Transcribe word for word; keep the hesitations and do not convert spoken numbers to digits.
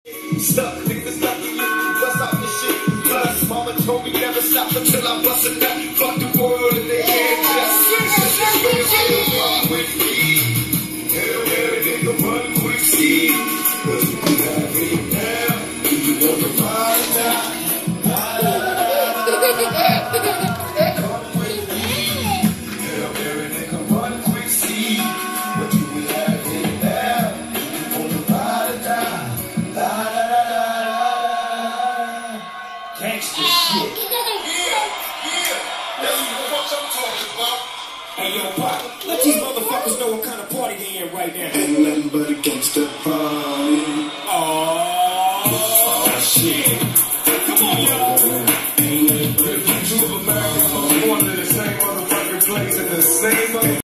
Stuck, niggas lucky if you bust out the shit. Plus, mama told me never stop until I bust a nut. Fuck the world and they can't just run with me. Hell, hell, nigga, run quick, see. But you have it now. You want to ride or die? Come with me. Hell, hell, nigga, run quick, see. But you have it now. You want to ride or die? La la la la la. Gangsta shit. Yeah, yeah. That's what I'm talking about. Hey, yo, Pop, let these motherfuckers know what kind of party they in right now. Ain't nothing but a gangsta party.